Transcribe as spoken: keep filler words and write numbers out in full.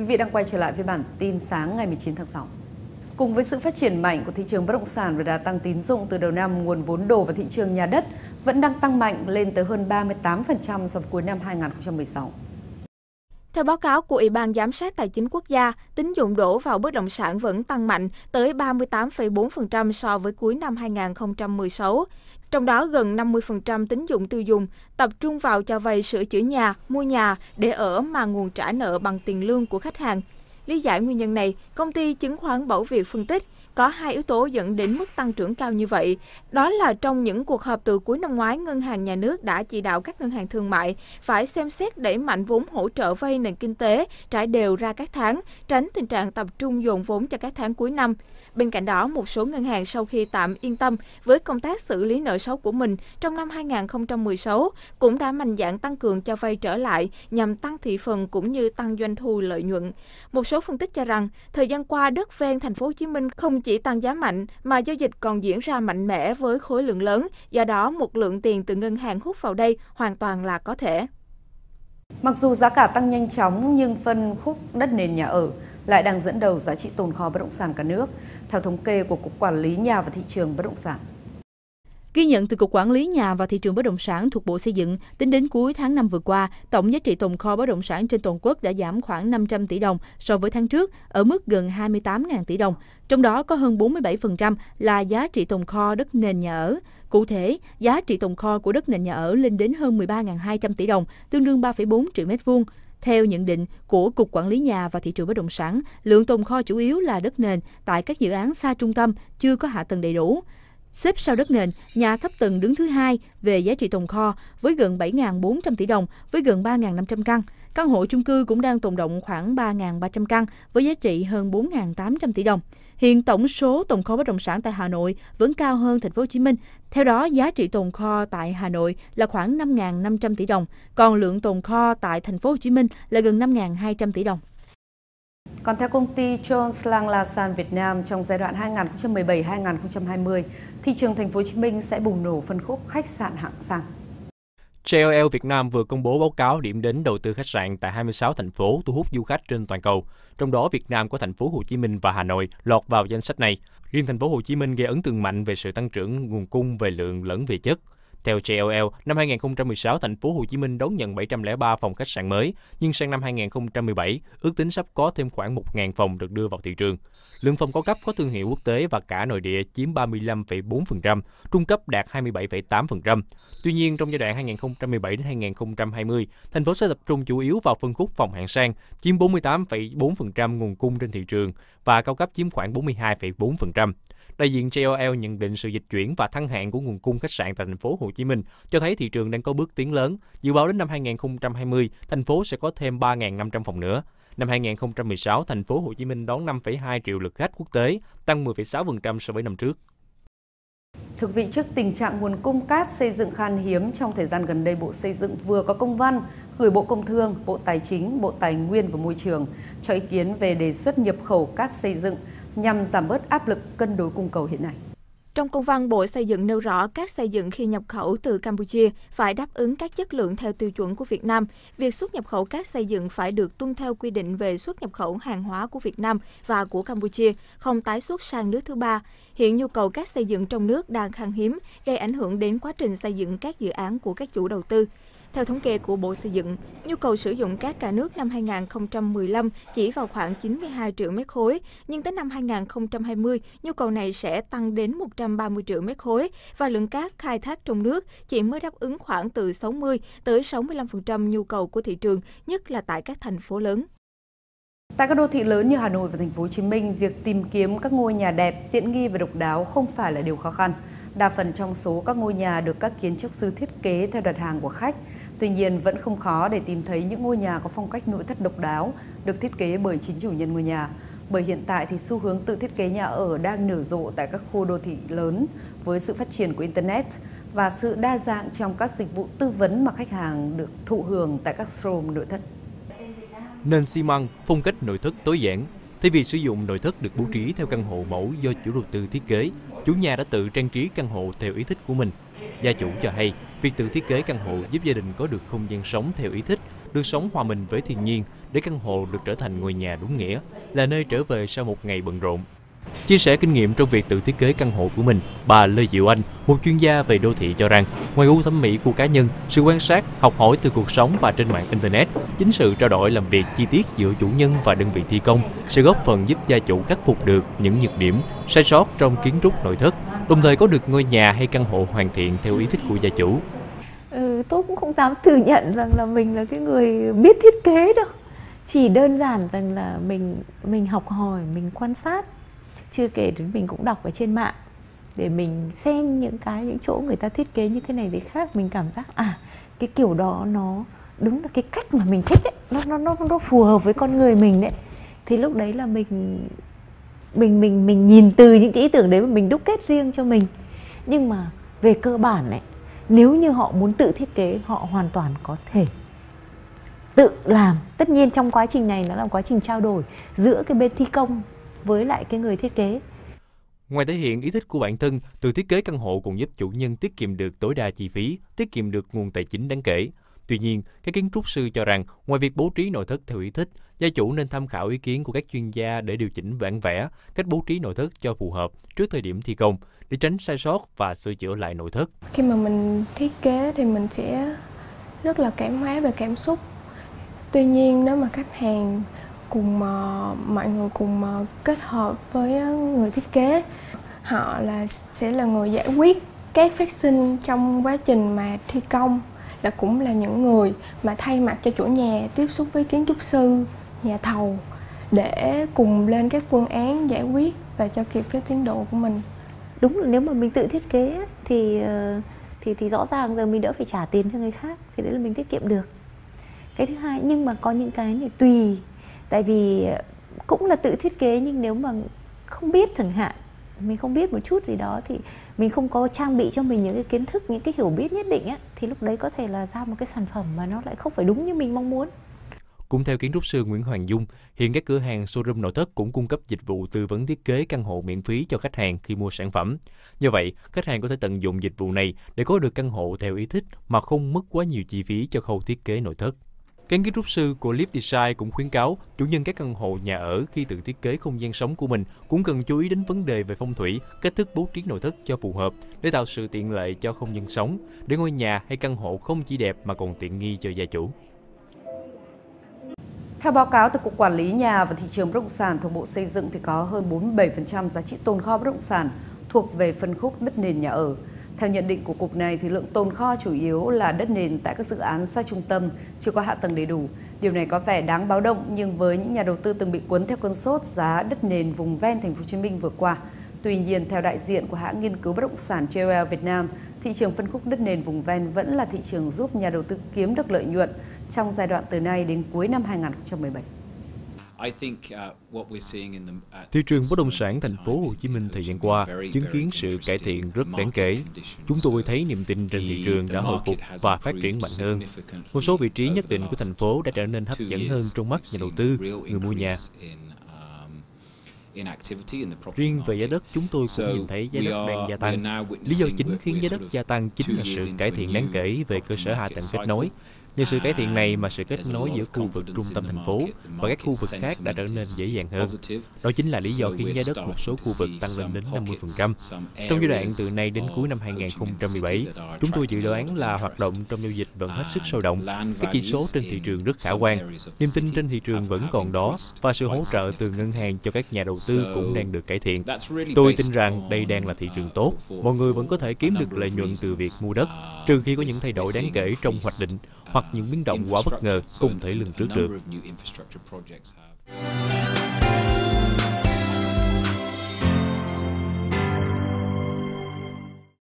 vị đang quay trở lại với bản tin sáng ngày mười chín tháng sáu. Cùng với sự phát triển mạnh của thị trường bất động sản và đà tăng tín dụng từ đầu năm, nguồn vốn đổ vào thị trường nhà đất vẫn đang tăng mạnh lên tới hơn ba mươi tám phần trăm so với cuối năm hai nghìn không trăm mười sáu. Theo báo cáo của Ủy ban Giám sát Tài chính Quốc gia, tín dụng đổ vào bất động sản vẫn tăng mạnh tới ba mươi tám phẩy bốn phần trăm so với cuối năm hai nghìn không trăm mười sáu. Trong đó, gần năm mươi phần trăm tín dụng tiêu dùng tập trung vào cho vay sửa chữa nhà, mua nhà để ở mà nguồn trả nợ bằng tiền lương của khách hàng. Lý giải nguyên nhân này, công ty chứng khoán Bảo Việt phân tích có hai yếu tố dẫn đến mức tăng trưởng cao như vậy. Đó là trong những cuộc họp từ cuối năm ngoái, Ngân hàng Nhà nước đã chỉ đạo các ngân hàng thương mại phải xem xét đẩy mạnh vốn hỗ trợ vay nền kinh tế, trải đều ra các tháng, tránh tình trạng tập trung dồn vốn cho các tháng cuối năm. Bên cạnh đó, một số ngân hàng sau khi tạm yên tâm với công tác xử lý nợ xấu của mình trong năm hai nghìn không trăm mười sáu cũng đã mạnh dạn tăng cường cho vay trở lại nhằm tăng thị phần cũng như tăng doanh thu lợi nhuận. Một số phân tích cho rằng, thời gian qua đất ven thành phố Hồ Chí Minh không chỉ tăng giá mạnh mà giao dịch còn diễn ra mạnh mẽ với khối lượng lớn, do đó một lượng tiền từ ngân hàng hút vào đây hoàn toàn là có thể. Mặc dù giá cả tăng nhanh chóng nhưng phân khúc đất nền nhà ở lại đang dẫn đầu giá trị tồn kho bất động sản cả nước, theo thống kê của Cục Quản lý Nhà và Thị trường Bất động sản. Ghi nhận từ Cục Quản lý Nhà và Thị trường Bất động sản thuộc Bộ Xây dựng, tính đến cuối tháng năm vừa qua, tổng giá trị tồn kho bất động sản trên toàn quốc đã giảm khoảng năm trăm tỷ đồng so với tháng trước, ở mức gần hai mươi tám nghìn tỷ đồng. Trong đó có hơn bốn mươi bảy phần trăm là giá trị tồn kho đất nền nhà ở. Cụ thể, giá trị tồn kho của đất nền nhà ở lên đến hơn mười ba nghìn hai trăm tỷ đồng, tương đương ba phẩy bốn triệu mét vuông. Theo nhận định của Cục Quản lý Nhà và Thị trường Bất động sản, lượng tồn kho chủ yếu là đất nền tại các dự án xa trung tâm, chưa có hạ tầng đầy đủ. Xếp sau đất nền, nhà thấp tầng đứng thứ hai về giá trị tồn kho với gần bảy nghìn bốn trăm tỷ đồng với gần ba nghìn năm trăm căn. Căn hộ chung cư cũng đang tồn động khoảng ba nghìn ba trăm căn với giá trị hơn bốn nghìn tám trăm tỷ đồng. Hiện tổng số tồn kho bất động sản tại Hà Nội vẫn cao hơn thành phố Hồ Chí Minh. Theo đó, giá trị tồn kho tại Hà Nội là khoảng năm nghìn năm trăm tỷ đồng, còn lượng tồn kho tại thành phố Hồ Chí Minh là gần năm nghìn hai trăm tỷ đồng. Còn theo công ty Jones Lang LaSalle Việt Nam, trong giai đoạn hai nghìn không trăm mười bảy đến hai nghìn không trăm hai mươi, thị trường thành phố Hồ Chí Minh sẽ bùng nổ phân khúc khách sạn hạng sang. gi eo eo Việt Nam vừa công bố báo cáo điểm đến đầu tư khách sạn tại hai mươi sáu thành phố thu hút du khách trên toàn cầu. Trong đó, Việt Nam có thành phố Hồ Chí Minh và Hà Nội lọt vào danh sách này. Riêng thành phố Hồ Chí Minh gây ấn tượng mạnh về sự tăng trưởng nguồn cung về lượng lẫn về chất. Theo gi eo eo, năm hai nghìn không trăm mười sáu, thành phố Hồ Chí Minh đón nhận bảy trăm lẻ ba phòng khách sạn mới, nhưng sang năm hai nghìn không trăm mười bảy, ước tính sắp có thêm khoảng một nghìn phòng được đưa vào thị trường. Lượng phòng cao cấp có thương hiệu quốc tế và cả nội địa chiếm ba mươi lăm phẩy bốn phần trăm, trung cấp đạt hai mươi bảy phẩy tám phần trăm. Tuy nhiên, trong giai đoạn hai nghìn không trăm mười bảy đến hai nghìn không trăm hai mươi, thành phố sẽ tập trung chủ yếu vào phân khúc phòng hạng sang, chiếm bốn mươi tám phẩy bốn phần trăm nguồn cung trên thị trường và cao cấp chiếm khoảng bốn mươi hai phẩy bốn phần trăm. Đại diện gi eo eo nhận định sự dịch chuyển và thăng hạng của nguồn cung khách sạn tại thành phố Hồ Chí Minh cho thấy thị trường đang có bước tiến lớn. Dự báo đến năm hai nghìn không trăm hai mươi, thành phố sẽ có thêm ba nghìn năm trăm phòng nữa. Năm hai nghìn không trăm mười sáu, thành phố Hồ Chí Minh đón năm phẩy hai triệu lượt khách quốc tế, tăng mười phẩy sáu phần trăm so với năm trước. Thực vị trước tình trạng nguồn cung cát xây dựng khan hiếm, trong thời gian gần đây, Bộ Xây dựng vừa có công văn gửi Bộ Công Thương, Bộ Tài chính, Bộ Tài nguyên và Môi trường cho ý kiến về đề xuất nhập khẩu cát xây dựng nhằm giảm bớt áp lực cân đối cung cầu hiện nay. Trong công văn, Bộ Xây dựng nêu rõ cát xây dựng khi nhập khẩu từ Campuchia phải đáp ứng các chất lượng theo tiêu chuẩn của Việt Nam. Việc xuất nhập khẩu cát xây dựng phải được tuân theo quy định về xuất nhập khẩu hàng hóa của Việt Nam và của Campuchia, không tái xuất sang nước thứ ba. Hiện nhu cầu cát xây dựng trong nước đang khan hiếm, gây ảnh hưởng đến quá trình xây dựng các dự án của các chủ đầu tư. Theo thống kê của Bộ Xây dựng, nhu cầu sử dụng cát cả nước năm hai nghìn không trăm mười lăm chỉ vào khoảng chín mươi hai triệu mét khối, nhưng tới năm hai nghìn không trăm hai mươi, nhu cầu này sẽ tăng đến một trăm ba mươi triệu mét khối và lượng cát khai thác trong nước chỉ mới đáp ứng khoảng từ sáu mươi tới sáu mươi lăm phần trăm nhu cầu của thị trường, nhất là tại các thành phố lớn. Tại các đô thị lớn như Hà Nội và thành phố Hồ Chí Minh, việc tìm kiếm các ngôi nhà đẹp, tiện nghi và độc đáo không phải là điều khó khăn. Đa phần trong số các ngôi nhà được các kiến trúc sư thiết kế theo đặt hàng của khách. Tuy nhiên, vẫn không khó để tìm thấy những ngôi nhà có phong cách nội thất độc đáo, được thiết kế bởi chính chủ nhân ngôi nhà. Bởi hiện tại thì xu hướng tự thiết kế nhà ở đang nở rộ tại các khu đô thị lớn với sự phát triển của Internet và sự đa dạng trong các dịch vụ tư vấn mà khách hàng được thụ hưởng tại các showroom nội thất. Nền xi măng, phong cách nội thất tối giản. Thay vì sử dụng nội thất được bố trí theo căn hộ mẫu do chủ đầu tư thiết kế, chủ nhà đã tự trang trí căn hộ theo ý thích của mình. Gia chủ cho hay, việc tự thiết kế căn hộ giúp gia đình có được không gian sống theo ý thích, được sống hòa mình với thiên nhiên để căn hộ được trở thành ngôi nhà đúng nghĩa, là nơi trở về sau một ngày bận rộn. Chia sẻ kinh nghiệm trong việc tự thiết kế căn hộ của mình, bà Lê Diệu Anh, một chuyên gia về đô thị cho rằng, ngoài gu thẩm mỹ của cá nhân, sự quan sát, học hỏi từ cuộc sống và trên mạng Internet, chính sự trao đổi làm việc chi tiết giữa chủ nhân và đơn vị thi công sẽ góp phần giúp gia chủ khắc phục được những nhược điểm, sai sót trong kiến trúc nội thất, đồng thời có được ngôi nhà hay căn hộ hoàn thiện theo ý thích của gia chủ. Ừ, tôi cũng không dám thừa nhận rằng là mình là cái người biết thiết kế đâu. Chỉ đơn giản rằng là mình mình học hỏi, mình quan sát. Chưa kể đến mình cũng đọc ở trên mạng để mình xem những cái những chỗ người ta thiết kế như thế này thì khác, mình cảm giác à cái kiểu đó nó đúng là cái cách mà mình thích ấy, nó nó nó nó phù hợp với con người mình đấy. Thì lúc đấy là mình mình mình mình nhìn từ những cái ý tưởng đấy mà mình đúc kết riêng cho mình. Nhưng mà về cơ bản này, nếu như họ muốn tự thiết kế, họ hoàn toàn có thể tự làm. Tất nhiên trong quá trình này nó là quá trình trao đổi giữa cái bên thi công với lại cái người thiết kế. Ngoài thể hiện ý thích của bản thân, tự thiết kế căn hộ còn giúp chủ nhân tiết kiệm được tối đa chi phí, tiết kiệm được nguồn tài chính đáng kể. Tuy nhiên, các kiến trúc sư cho rằng, ngoài việc bố trí nội thất theo ý thích, gia chủ nên tham khảo ý kiến của các chuyên gia để điều chỉnh bản vẽ, cách bố trí nội thất cho phù hợp trước thời điểm thi công, để tránh sai sót và sửa chữa lại nội thất. Khi mà mình thiết kế thì mình sẽ rất là cảm hóa về cảm xúc. Tuy nhiên, nếu mà khách hàng cùng uh, mọi người cùng uh, kết hợp với uh, người thiết kế, họ là sẽ là người giải quyết các phát sinh trong quá trình mà thi công, là cũng là những người mà thay mặt cho chủ nhà tiếp xúc với kiến trúc sư, nhà thầu để cùng lên các phương án giải quyết và cho kịp với tiến độ của mình. Đúng là nếu mà mình tự thiết kế thì thì thì rõ ràng giờ mình đỡ phải trả tiền cho người khác, thì đấy là mình tiết kiệm được. Cái thứ hai, nhưng mà có những cái này tùy, tại vì cũng là tự thiết kế nhưng nếu mà không biết chẳng hạn, mình không biết một chút gì đó thì mình không có trang bị cho mình những cái kiến thức, những cái hiểu biết nhất định á, thì lúc đấy có thể là ra một cái sản phẩm mà nó lại không phải đúng như mình mong muốn. Cũng theo kiến trúc sư Nguyễn Hoàng Dung, hiện các cửa hàng showroom nội thất cũng cung cấp dịch vụ tư vấn thiết kế căn hộ miễn phí cho khách hàng khi mua sản phẩm. Do vậy, khách hàng có thể tận dụng dịch vụ này để có được căn hộ theo ý thích mà không mất quá nhiều chi phí cho khâu thiết kế nội thất. Các kiến trúc sư của Live Design cũng khuyến cáo chủ nhân các căn hộ nhà ở khi tự thiết kế không gian sống của mình cũng cần chú ý đến vấn đề về phong thủy, cách thức bố trí nội thất cho phù hợp để tạo sự tiện lợi cho không gian sống, để ngôi nhà hay căn hộ không chỉ đẹp mà còn tiện nghi cho gia chủ. Theo báo cáo từ Cục Quản lý Nhà và Thị trường Bất động sản thuộc Bộ Xây dựng thì có hơn bốn mươi bảy phần trăm giá trị tồn kho bất động sản thuộc về phân khúc đất nền nhà ở. Theo nhận định của Cục này, thì lượng tồn kho chủ yếu là đất nền tại các dự án xa trung tâm, chưa có hạ tầng đầy đủ. Điều này có vẻ đáng báo động, nhưng với những nhà đầu tư từng bị cuốn theo cơn sốt giá đất nền vùng ven Thành phố Hồ Chí Minh vừa qua. Tuy nhiên, theo đại diện của hãng nghiên cứu bất động sản J L L Việt Nam, thị trường phân khúc đất nền vùng ven vẫn là thị trường giúp nhà đầu tư kiếm được lợi nhuận trong giai đoạn từ nay đến cuối năm hai nghìn không trăm mười bảy. Thị trường bất động sản thành phố Hồ Chí Minh thời gian qua chứng kiến sự cải thiện rất đáng kể. Chúng tôi thấy niềm tin trên thị trường đã hồi phục và phát triển mạnh hơn. Một số vị trí nhất định của thành phố đã trở nên hấp dẫn hơn trong mắt nhà đầu tư, người mua nhà. Riêng về giá đất, chúng tôi cũng nhìn thấy giá đất đang gia tăng. Lý do chính khiến giá đất gia tăng chính là sự cải thiện đáng kể về cơ sở hạ tầng kết nối. Nhờ sự cải thiện này mà sự kết nối giữa khu vực trung tâm thành phố và các khu vực khác đã trở nên dễ dàng hơn. Đó chính là lý do khiến giá đất một số khu vực tăng lên đến năm mươi phần trăm. Trong giai đoạn từ nay đến cuối năm hai nghìn không trăm mười bảy, chúng tôi dự đoán là hoạt động trong giao dịch vẫn hết sức sôi động. Các chỉ số trên thị trường rất khả quan. Niềm tin trên thị trường vẫn còn đó và sự hỗ trợ từ ngân hàng cho các nhà đầu tư cũng đang được cải thiện. Tôi tin rằng đây đang là thị trường tốt. Mọi người vẫn có thể kiếm được lợi nhuận từ việc mua đất, trừ khi có những thay đổi đáng kể trong hoạch định hoặc những biến động quá bất ngờ không thể lường trước được.